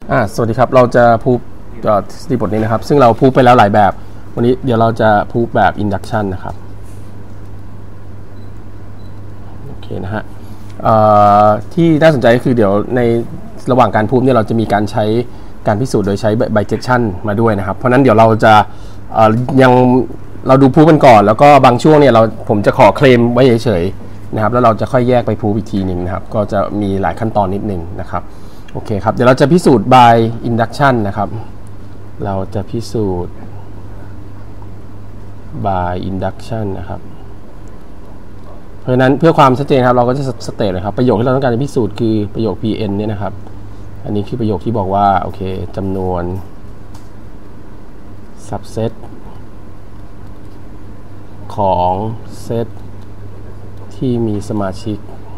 สวัสดีครับเราจะพูดทฤษฎีบทนี้นะครับซึ่งเราพูดไปแล้วหลายแบบวันนี้เดี๋ยวเราจะพูดแบบ induction นะครับโอเคนะฮะที่น่าสนใจก็คือเดี๋ยวในระหว่างการพูดเนี่ยเราจะมีการใช้การพิสูจน์โดยใช้ bijection มาด้วยนะครับเพราะนั้นเดี๋ยวเราจะยังเราดูพูดกันก่อนแล้วก็บางช่วงเนี่ยผมจะขอเคลมไว้เฉยๆนะครับแล้วเราจะค่อยแยกไปพูดอีกทีนึงนะครับก็จะมีหลายขั้นตอนนิดนึงนะครับโอเคครับเดี๋ยวเราจะพิสูจน์ by induction นะครับเราจะพิสูจน์ by induction นะครับเพราะฉะนั้นเพื่อความชัดเจนครับเราก็จะสเตทเลยครับประโยคที่เราต้องการจะพิสูจน์คือประโยค pn เนี่ยนะครับอันนี้คือประโยคที่บอกว่าโอเคจำนวน subset ของเซตที่มีสมาชิก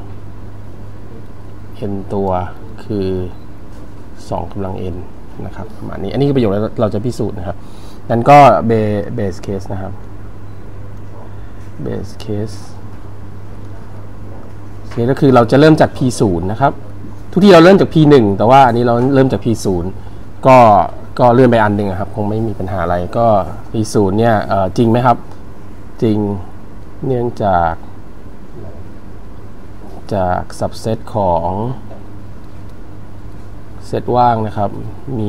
n ตัวคือ2กำลัง n นะครับประมาณนี้อันนี้คือประโยคเราจะพิสูจน์นะครับนั้นก็ base case นะครับ base case ก็คือเราจะเริ่มจาก p0 นะครับทุกที่เราเริ่มจาก p1 แต่ว่าอันนี้เราเริ่มจาก p0 ก็เลื่อนไปอันหนึ่งครับคงไม่มีปัญหาอะไรก็ p0 เนี่ยจริงไหมครับจริงเนื่องจาก subset ของเซตว่างนะครับมี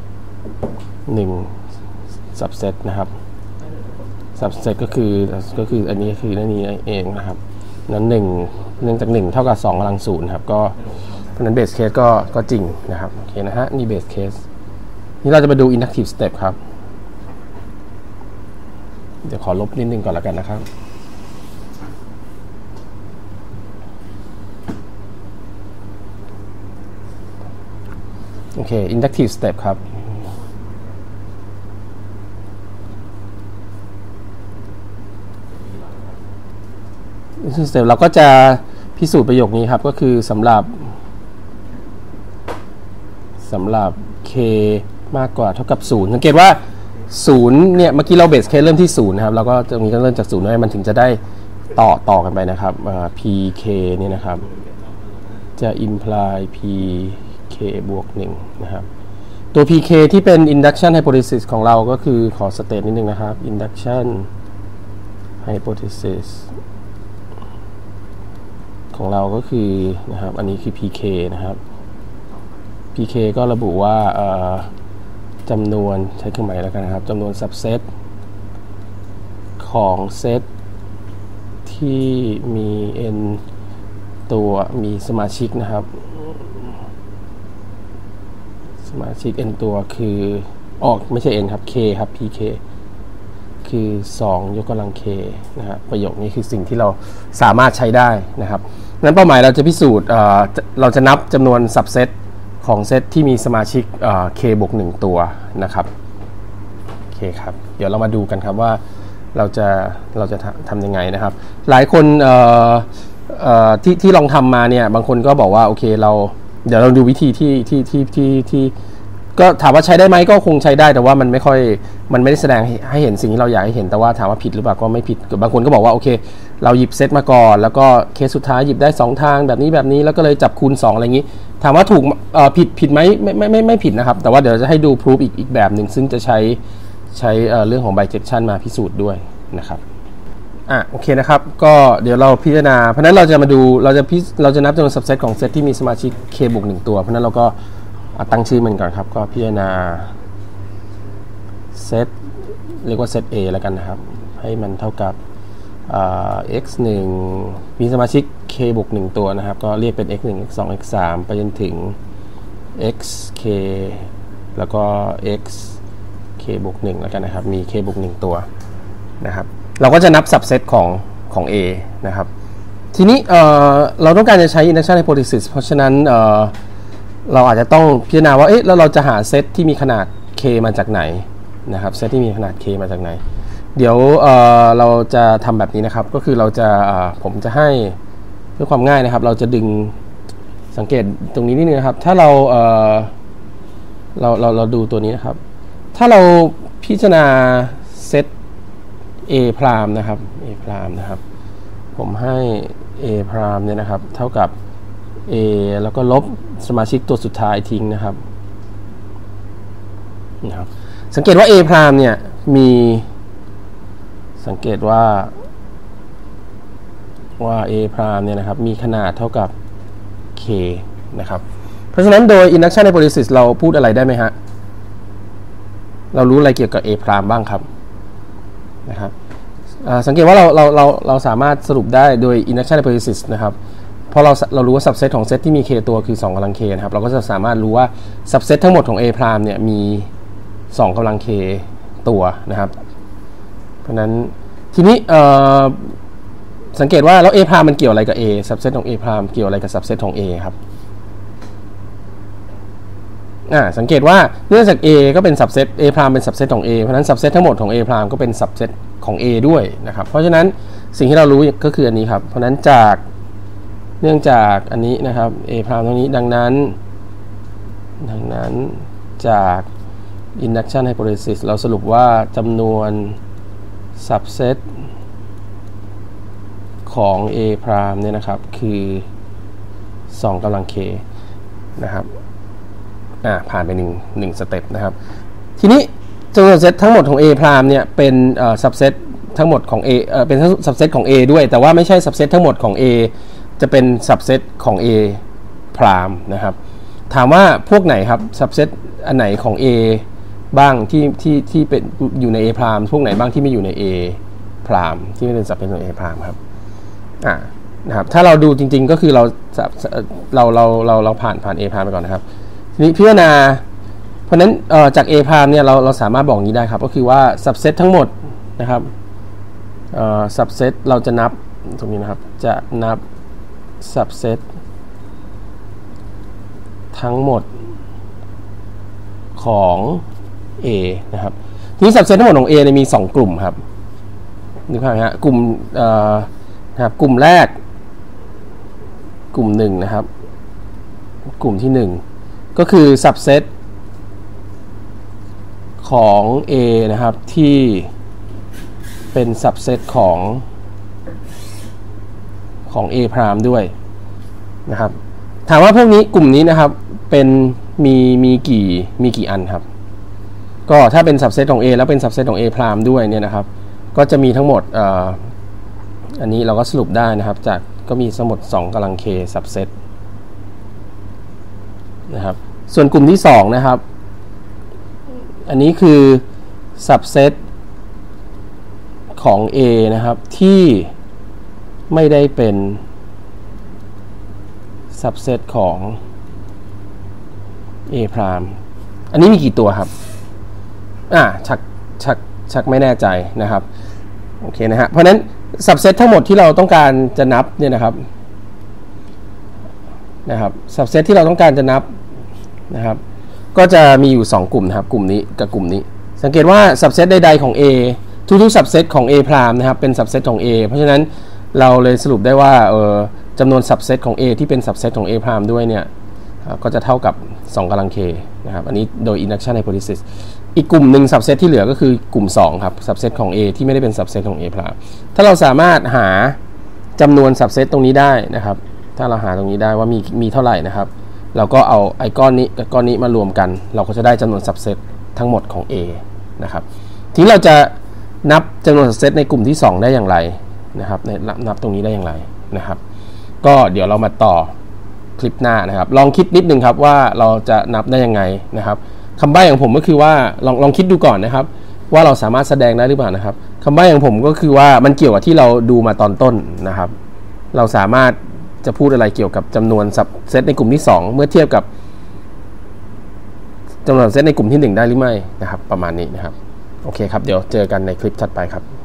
1 subset นะครับ subset ก็คืออันนี้คือนั่นนี้เองนะครับนั้น1เนื่องจาก1เท่ากับ2กำลัง0ครับก็เพราะนั้น base case ก็จริงนะครับโอเคนะฮะนี่ base case นี่เราจะมาดู inductive step ครับเดี๋ยวขอลบนิดนึงก่อนแล้วกันนะครับโอเค inductive step ครับinductive step เราก็จะพิสูจน์ประโยคนี้ครับก็คือสำหรับ k มากกว่าเท่ากับ0สังเกตว่า0เนี่ยเมื่อกี้เรา base case เริ่มที่0นะครับเราก็ตรงนี้ก็เริ่มจาก0ด้วยมันถึงจะได้ต่อกันไปนะครับpk เนี่ยนะครับจะ imply pk บวก1นะครับตัว pk ที่เป็น induction hypothesis ของเราก็คือขอสเตทนิดนึงนะครับ induction hypothesis ของเราก็คือนะครับอันนี้คือ pk นะครับ pk ก็ระบุว่าจำนวนใช้เครื่องหมายแล้วกันนะครับจำนวน subset ของเซตที่มี n ตัวมีสมาชิกนะครับสมาชิก n ตัวคือไม่ใช่ n ครับ k ครับ pk คือ2ยกกำลัง k นะครับประโยคนี้คือสิ่งที่เราสามารถใช้ได้นะครับนั้นเป้าหมายเราจะพิสูจน์เราจะนับจำนวน subset ของเซตที่มีสมาชิกk บวก1ตัวนะครับโอเคครับเดี๋ยวเรามาดูกันครับว่าเราจะทำยังไงนะครับหลายคนที่ลองทำมาเนี่ยบางคนก็บอกว่าโอเคเดี๋ยวเราดูวิธีที่ก็ถามว่าใช้ได้ไหมก็คงใช้ได้แต่ว่ามันไม่ได้แสดงให้เห็นสิ่งที่เราอยากให้เห็นแต่ว่าถามว่าผิดหรือเปล่าก็ไม่ผิดบางคนก็บอกว่าโอเคเราหยิบเซตมาก่อนแล้วก็เคสสุดท้ายหยิบได้2ทางแบบนี้แล้วก็เลยจับคูณ2อะไรอย่างนี้ถามว่าถูกผิดไหมไม่ผิดนะครับแต่ว่าเดี๋ยวจะให้ดูพิสูจน์อีกแบบหนึ่งซึ่งจะใช้เรื่องของ bijection มาพิสูจน์ด้วยนะครับโอเคนะครับก็เดี๋ยวเราพิจารณาเพราะนั้นเราจะมาดูเราจะนับจำนวน subset ของเซตที่มีสมาชิก k บวก1ตัวเพราะนั้นเราก็ตั้งชื่อมันก่อนครับก็พิจารณาเซตเรียกว่าเซต A แล้วกันนะครับให้มันเท่ากับx 1มีสมาชิก k บวก1ตัวนะครับก็เรียกเป็น x 1 x 2 x 3ไปจนถึง x k แล้วก็ x k บวก1แล้วกันนะครับมี k บวก1ตัวนะครับเราก็จะนับ subset ของ A นะครับทีนี้เราต้องการจะใช้ induction hypothesis เพราะฉะนั้นเราอาจจะต้องพิจารณาว่าแล้วเราจะหาเซตที่มีขนาด k มาจากไหนนะครับเซตที่มีขนาด k มาจากไหนเดี๋ยวเราจะทำแบบนี้นะครับก็คือผมจะให้เพื่อความง่ายนะครับเราจะดึงสังเกตตรงนี้นิดนึงนะครับถ้าเราดูตัวนี้นะครับถ้าเราพิจารณาเซต A พรามนะครับ A พรามนะครับผมให้ A พรามเนี่ยนะครับเท่ากับ A แล้วก็ลบสมาชิกตัวสุดท้ายทิ้งนะครับนะครับสังเกตว่า A พรามเนี่ยมีสังเกตว่า A พรามเนี่ยนะครับมีขนาดเท่ากับ K นะครับเพราะฉะนั้นโดย induction hypothesis เราพูดอะไรได้ไหมฮะเรารู้อะไรเกี่ยวกับ A พรามบ้างครับนะครับสังเกตว่าเราสามารถสรุปได้โดย induction hypothesis นะครับเพราะเรารู้ว่า subset ของเซตที่มี k ตัวคือ2กำลัง k นะครับเราก็จะสามารถรู้ว่า subset ทั้งหมดของ A พรามเนี่ยมี2กำลัง k ตัวนะครับเพราะนั้นทีนี้สังเกตว่าแล้ว A พรามมันเกี่ยวอะไรกับ A subset ของ A พรามเกี่ยวอะไรกับ subset ของ A ครับสังเกตว่าเนื่องจาก A ก็เป็น subset A พรามเป็น subset ของ A เพราะนั้น subset ทั้งหมดของ A พรามก็เป็น subset ของ A ด้วยนะครับเพราะฉะนั้นสิ่งที่เรารู้ก็คืออันนี้ครับเพราะนั้นเนื่องจากอันนี้นะครับ A พรามตรงนี้ดังนั้นจาก induction hypothesis เราสรุปว่าจำนวน subset ของ A พรามเนี่ยนะครับคือ2กำลัง k นะครับผ่านไป1สเต็ปนะครับทีนี้จำนวน subset ทั้งหมดของ A พรามเนี่ยเป็นsubset ทั้งหมดของ A เป็น subset ของ A ด้วยแต่ว่าไม่ใช่ subset ทั้งหมดของ A จะเป็น subset ของ A พรามนะครับถามว่าพวกไหนครับ subset อันไหนของ A บ้างที่เป็นอยู่ใน A พรามพวกไหนบ้างที่ไม่อยู่ใน A พรามที่ไม่เป็น subset ของ A พรามครับนะครับถ้าเราดูจริงๆก็คือเราผ่าน A พรามไปก่อนนะครับทีนี้พิจารณาเพราะนั้นจาก A พรามเนี่ยเราสามารถบอกอย่างนี้ได้ครับก็คือว่า subset ทั้งหมดนะครับsubset เราจะนับตรงนี้นะครับจะนับ subset ทั้งหมดของ A นะครับทีนี้ subset ทั้งหมดของ A เนี่ยมี2กลุ่มครับนึกภาพไหมฮะกลุ่มนะครับกลุ่มแรกกลุ่ม1นะครับกลุ่มที่1ก็คือ subset ของ A นะครับที่เป็น subset ของ A พรามด้วยนะครับถามว่าพวกนี้กลุ่มนี้นะครับเป็นมีกี่อันครับก็ถ้าเป็น subset ของ A แล้วเป็น subset ของ A พรามด้วยเนี่ยนะครับก็จะมีทั้งหมดอันนี้เราก็สรุปได้นะครับจากก็มีทั้งหมด2กำลัง k subset นะครับส่วนกลุ่มที่2นะครับอันนี้คือ subset ของ A นะครับที่ไม่ได้เป็น subset ของ A พรามอันนี้มีกี่ตัวครับชักไม่แน่ใจนะครับโอเคนะฮะเพราะนั้น subset ทั้งหมดที่เราต้องการจะนับเนี่ยนะครับ subset ที่เราต้องการจะนับนะครับก็จะมีอยู่2กลุ่มนะครับกลุ่มนี้กับกลุ่มนี้สังเกตว่า subset ใดๆของ A ทุกๆ subset ของ A พรามนะครับเป็น subset ของ A เพราะฉะนั้นเราเลยสรุปได้ว่าจำนวน subset ของ A ที่เป็น subset ของ A พรามด้วยเนี่ยก็จะเท่ากับ2กำลัง k นะครับอันนี้โดย induction hypothesis อีกกลุ่มหนึ่ง subset ที่เหลือก็คือกลุ่ม2ครับ subset ของ A ที่ไม่ได้เป็น subset ของ A พรามถ้าเราสามารถหาจำนวน subset ตรงนี้ได้นะครับถ้าเราหาตรงนี้ได้ว่ามีเท่าไหร่นะครับเราก็เอาไอ้ก้อนนี้กับก้อนนี้มารวมกันเราก็จะได้จำนวน subset ทั้งหมดของ A นะครับทีนี้เราจะนับจำนวน subset ในกลุ่มที่2ได้อย่างไรนะครับนับตรงนี้ได้อย่างไรนะครับก็เดี๋ยวเรามาต่อคลิปหน้านะครับลองคิดนิดนึงครับว่าเราจะนับได้ยังไงนะครับคำใบ้ของผมก็คือว่าลองคิดดูก่อนนะครับว่าเราสามารถแสดงได้หรือเปล่านะครับคำใบ้ของผมก็คือว่ามันเกี่ยวกับที่เราดูมาตอนต้นนะครับเราสามารถจะพูดอะไรเกี่ยวกับจำนวน subset ในกลุ่มที่2เมื่อเทียบกับจำนวน subset ในกลุ่มที่1ได้หรือไม่นะครับประมาณนี้นะครับโอเคครับเดี๋ยวเจอกันในคลิปถัดไปครับ